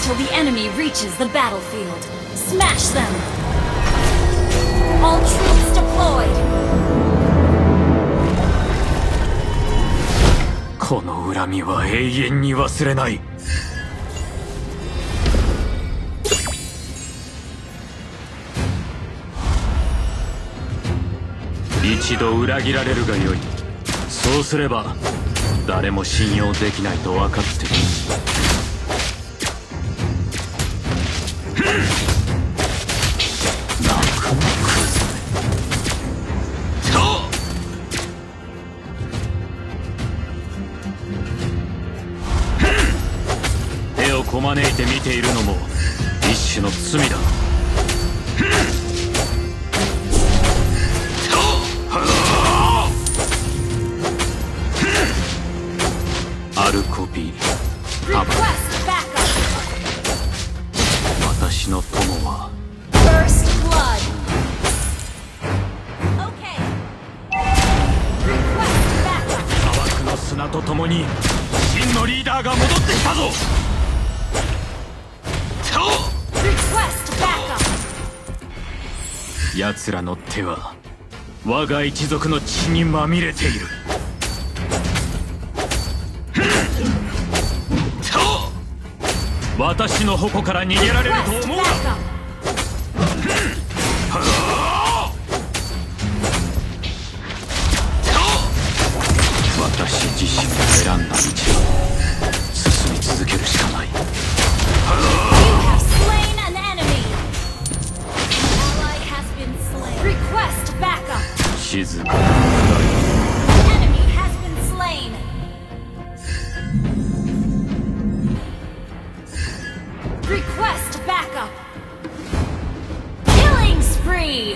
until the enemy reaches the battlefield. Smash them! All troops deployed! この恨みは永遠に忘れない。一度裏切られるがよい。そうすれば誰も信用できないと分かっている。手をこまねいて見ているのも一種の罪だ。アルコピータバ私の友は砂漠の砂と共に真のリーダーが戻ってきたぞ。奴らの手は我が一族の血にまみれている。私の矛から逃げられると思うな。私自身が選んだ道は進み続けるしかない。静かな Request backup! Killing spree!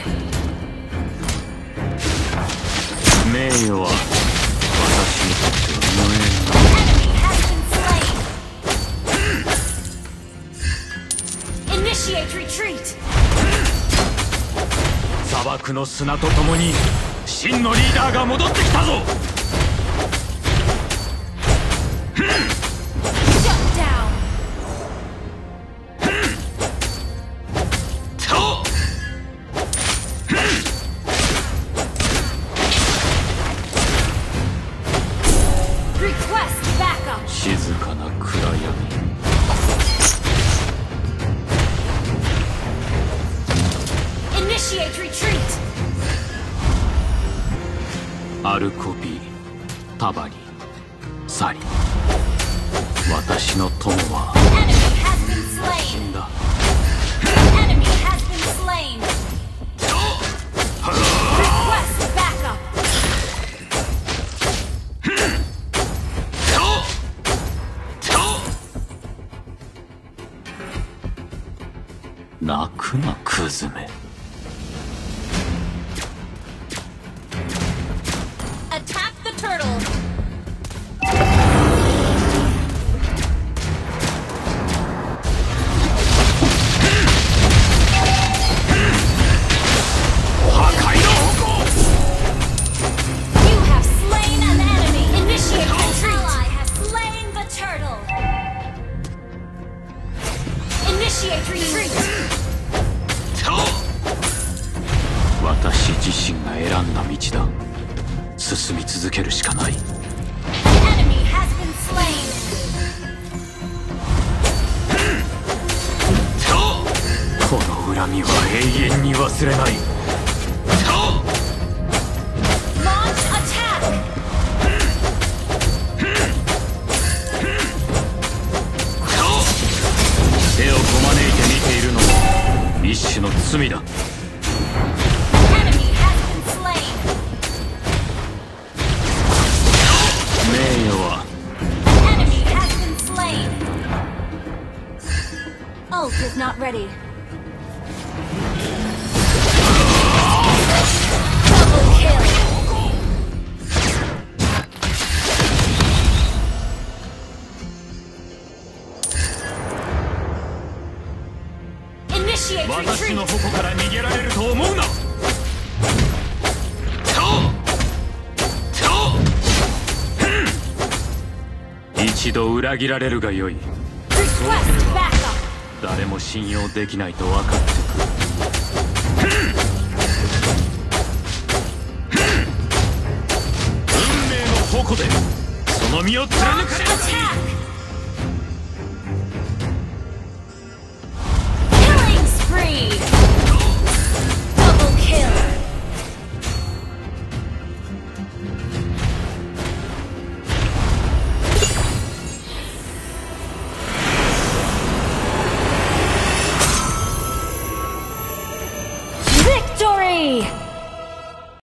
名誉は私にとっては無縁だ。 Enemy has been slain! Initiate retreat! 砂漠の砂と共に真のリーダーが戻ってきたぞ。静かな暗闇。 Initiate retreat! アルコピータバリサリ。私の友は死んだ。 Enemy has been slain! Request backup! 泣くなクズめ。 Attack the turtle! 破壊の矛。 You have slain an enemy! Initiate retreat! Ally has slain the turtle! Initiate retreat! 私自身が選んだ道だ。進み続けるしかない。 Enemy has been slain! この恨みは永遠に忘れない。 Launch attack! 手をこまねいて見ているのも一種の罪だ。 Enemy has been slain! 名誉は Enemy has been slain! Ult is not ready. Double kill! Initiate 私の retreat! 矛から逃げられると思うな。一度裏切られるがよい。 Request backup! 誰も信用できないと分かってくる。運命の矛でその身を貫かれる。